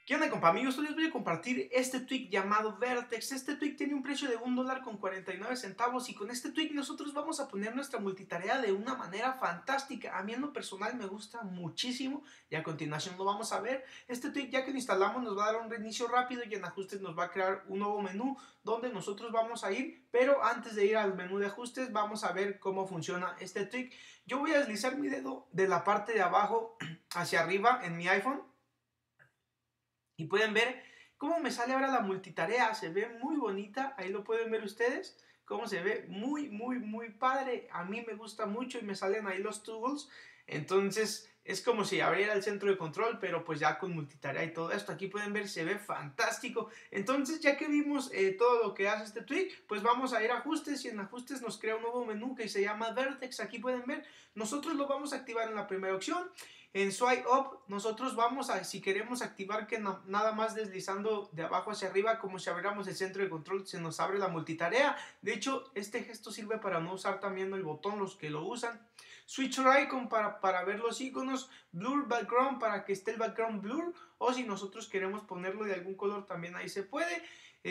¿Qué onda, compa amigos? Hoy les voy a compartir este tweak llamado Vertex. Este tweak tiene un precio de $1.49 y con este tweak nosotros vamos a poner nuestra multitarea de una manera fantástica. A mí en lo personal me gusta muchísimo y a continuación lo vamos a ver. Este tweak, ya que lo instalamos, nos va a dar un reinicio rápido y en ajustes nos va a crear un nuevo menú donde nosotros vamos a ir, pero antes de ir al menú de ajustes vamos a ver cómo funciona este tweak. Yo voy a deslizar mi dedo de la parte de abajo hacia arriba en mi iPhone y pueden ver cómo me sale ahora la multitarea. Se ve muy bonita, ahí lo pueden ver ustedes, cómo se ve muy padre. A mí me gusta mucho y me salen ahí los tools. Entonces es como si abriera el centro de control, pero pues ya con multitarea y todo esto. Aquí pueden ver, se ve fantástico. Entonces, ya que vimos todo lo que hace este tweak, pues vamos a ir a ajustes y en ajustes nos crea un nuevo menú que se llama Vertex. Aquí pueden ver, nosotros lo vamos a activar en la primera opción. En Swipe Up, nosotros vamos a, si queremos activar que nada más deslizando de abajo hacia arriba, como si abriéramos el centro de control, se nos abre la multitarea. De hecho, este gesto sirve para no usar también el botón, los que lo usan. Switch Icon para ver los iconos. Blur Background para que esté el background blur. O si nosotros queremos ponerlo de algún color, también ahí se puede.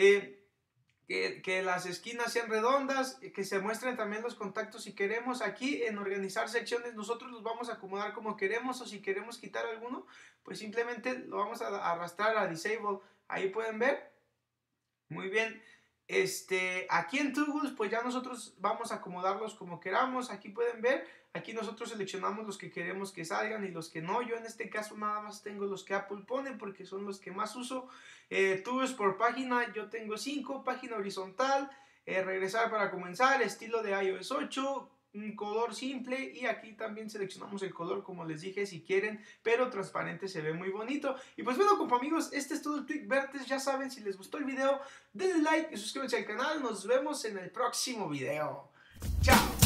Que las esquinas sean redondas, que se muestren también los contactos si queremos. Aquí en organizar secciones nosotros los vamos a acomodar como queremos, o si queremos quitar alguno, pues simplemente lo vamos a arrastrar a Disable. Ahí pueden ver. Muy bien. Aquí en Tools pues ya nosotros vamos a acomodarlos como queramos. Aquí pueden ver, aquí nosotros seleccionamos los que queremos que salgan y los que no. Yo en este caso nada más tengo los que Apple pone porque son los que más uso. Tools por página, yo tengo 5, página horizontal, regresar para comenzar, estilo de iOS 8, un color simple, y aquí también seleccionamos el color como les dije si quieren, pero transparente, se ve muy bonito. Y pues bueno, compa amigos, este es todo el tweak Vertex. Ya saben, si les gustó el video denle like y suscríbanse al canal. Nos vemos en el próximo video. Chao.